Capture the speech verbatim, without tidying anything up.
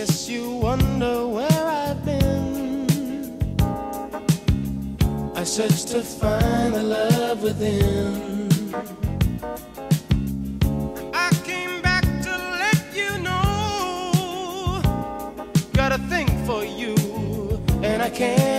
guess you wonder where I've been. I searched to find the love within. I came back to let you know, got a thing for you, and I can't